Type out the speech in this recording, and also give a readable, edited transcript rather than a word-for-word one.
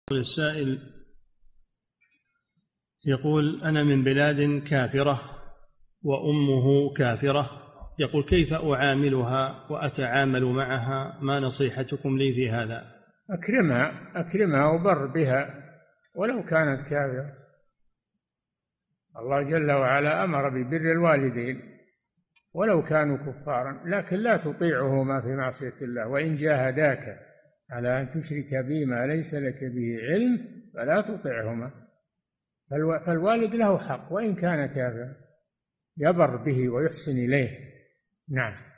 السائل يقول: أنا من بلاد كافرة وأمه كافرة، يقول: كيف أعاملها وأتعامل معها؟ ما نصيحتكم لي في هذا؟ أكرمها وبر بها ولو كانت كافرة. الله جل وعلا أمر ببر الوالدين ولو كانوا كفارا، لكن لا تطيعهما في معصية الله، وإن جاهداك على أن تشرك بي ما ليس لك به علم فلا تطعهما. فالوالد له حق وإن كان كافرا، يبر به ويحسن إليه. نعم.